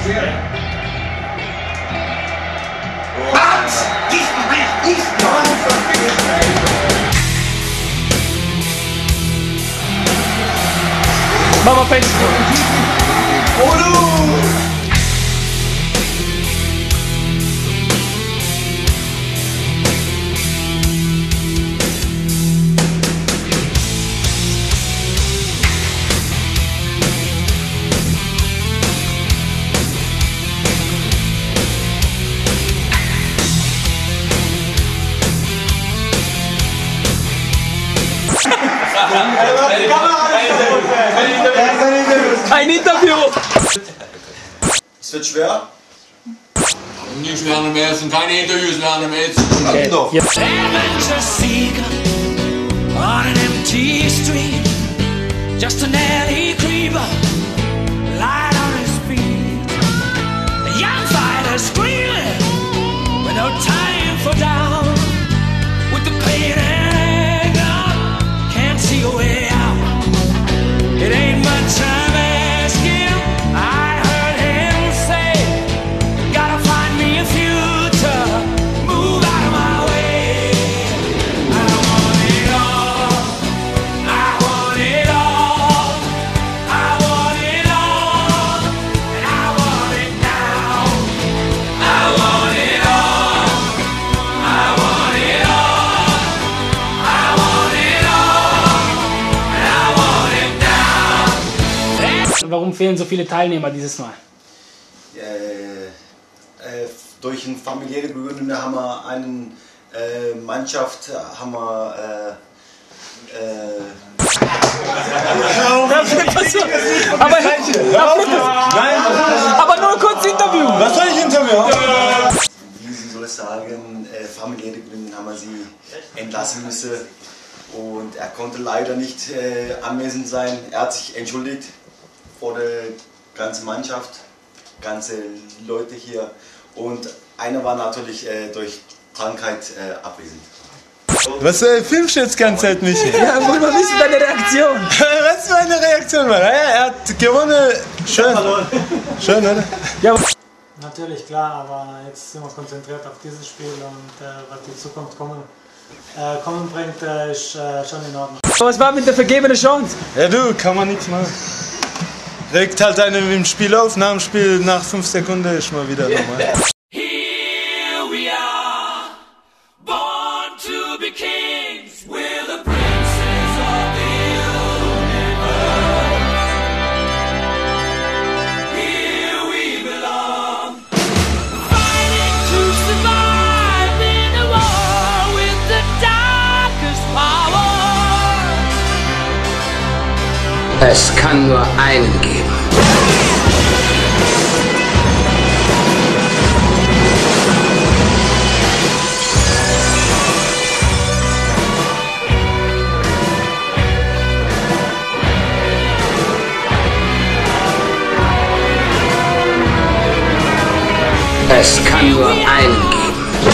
Mama fest. Kein Interview! Es wird schwer. Nichts lernen mehr, es sind keine Interviews lernen mehr. Okay. Noch. Ja. Adventure seeker on an empty street, just an alley creeper, light on his feet. The young fighter screaming with no time for down, with the pain hanging up, can't see a way out. It ain't much time asking. I heard him say, gotta find me a future, move out of my way. I want it all, I want it all, I want it all, and I want it now. I want it all, I want it all, I want it all, and I want it now. Warum fehlen so viele Teilnehmer dieses Mal? Durch eine familiäre Gründe haben wir eine Mannschaft, haben wir Aber nur kurz Interview! Was soll ich interviewen? wie Sie soll ich sagen, familiäre Gründe haben wir sie entlassen müssen und er konnte leider nicht anwesend sein. Er hat sich entschuldigt vor der ganzen Mannschaft, ganze Leute hier und einer war natürlich durch Krankheit abwesend. Was filmst du jetzt die ganze Zeit, Michi? Ja, wollen wir wissen, deine Reaktion? Was ist meine Reaktion, Mann? Ja, er hat gewonnen. Schön. Schön, oder? Ja, Natürlich, klar, aber jetzt sind wir konzentriert auf dieses Spiel und was die Zukunft kommen bringt, ist schon in Ordnung. was war mit der vergebenen Chance? Ja, du, kann man nichts machen. Regt halt einen im Spiel auf, nach dem Spiel, nach 5 Sekunden ist mal wieder normal. Here we are, born to be kings. We're the princes of the universe. Here we belong, fighting to survive in a war with the darkest power. Es kann nur einen geben. Es kann nur einen geben.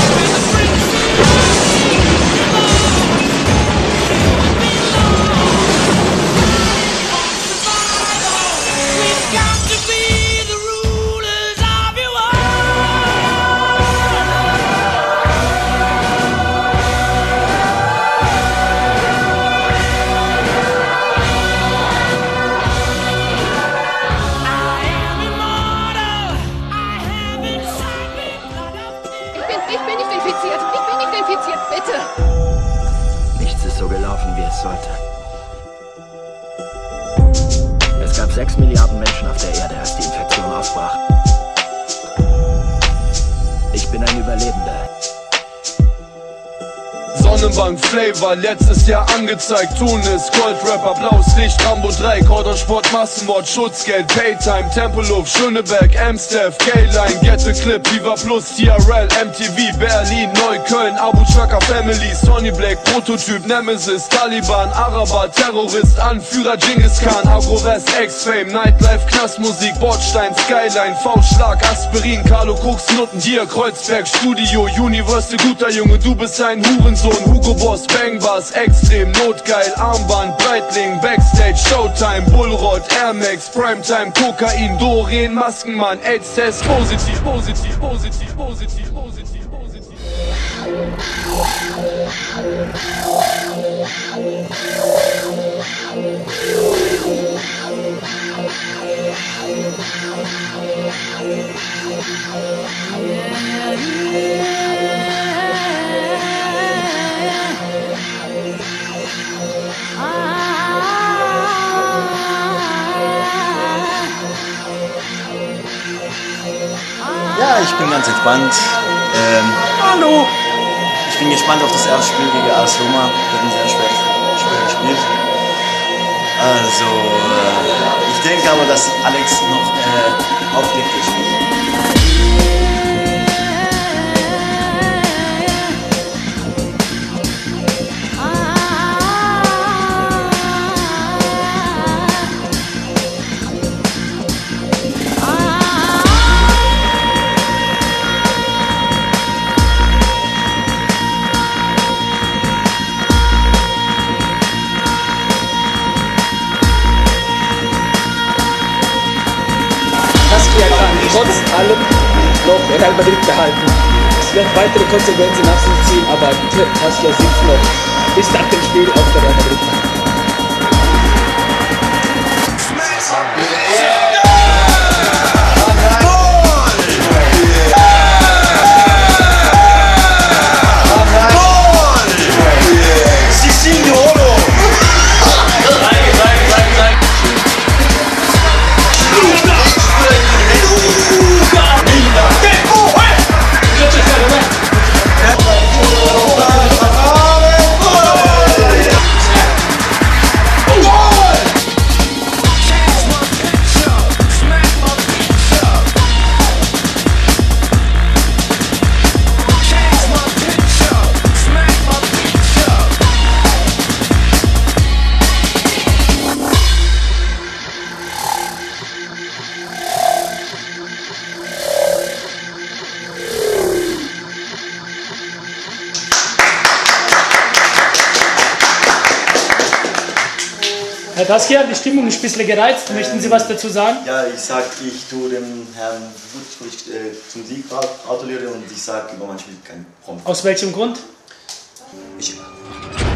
We've got to be the rulers of your Ich bin nicht infiziert. Ich bin nicht infiziert, bitte. Nichts ist so gelaufen, wie es sollte. Es gab 6 Milliarden Menschen auf der Erde, als die Infektion ausbrach. Ich bin ein Überlebender. Sonnenbank Flavor, letztes Jahr angezeigt, Tunis, Goldrapper, blaues Licht, Rambo 3, Kordersport, Massenmord, Schutzgeld, Paytime, Tempelhof, Schöneberg, Amstaff, K-Line, Gette Clip, Viva Plus, TRL, MTV, Berlin, Neukölln, Abu Chaka Family, Sonny Black, Prototyp, Nemesis, Taliban, Araber, Terrorist, Anführer, Genghis Khan, Agro-West, X-Fame, Nightlife, Knastmusik, Bordstein, Skyline, V-Schlag, Aspirin, Carlo Krux, Nutten, hier, Kreuzberg, Studio, Universal, guter Junge, du bist ein Hurensohn, Hugo Boss, Bang Bass, extrem notgeil, Armband, Breitling, Backstage, Showtime, Bullrod, Air Max, Primetime, Kokain, Doreen, Maskenmann, AIDS-Test, positiv, positiv, positiv, positiv, positiv, positiv. Ja, ich bin ganz entspannt. Hallo! Ich bin gespannt auf das erste Spiel gegen AS Roma. Wird ein sehr schweres Spiel. Also, ich denke aber, dass Alex noch aufdeckt spielt. Saskia kann trotz allem noch Real Madrid behalten. Es werden weitere Konsequenzen nach sich ziehen, aber Saskia sitzt noch bis nach dem Spiel auf der Real Madrid. Herr Saskia, die Stimmung ist ein bisschen gereizt. Möchten Sie was dazu sagen? Ja, ich tue dem Herrn Wutz zum Sieg gratuliere und ich sage über mein Spiel kein Prompt. Aus welchem Grund? Ich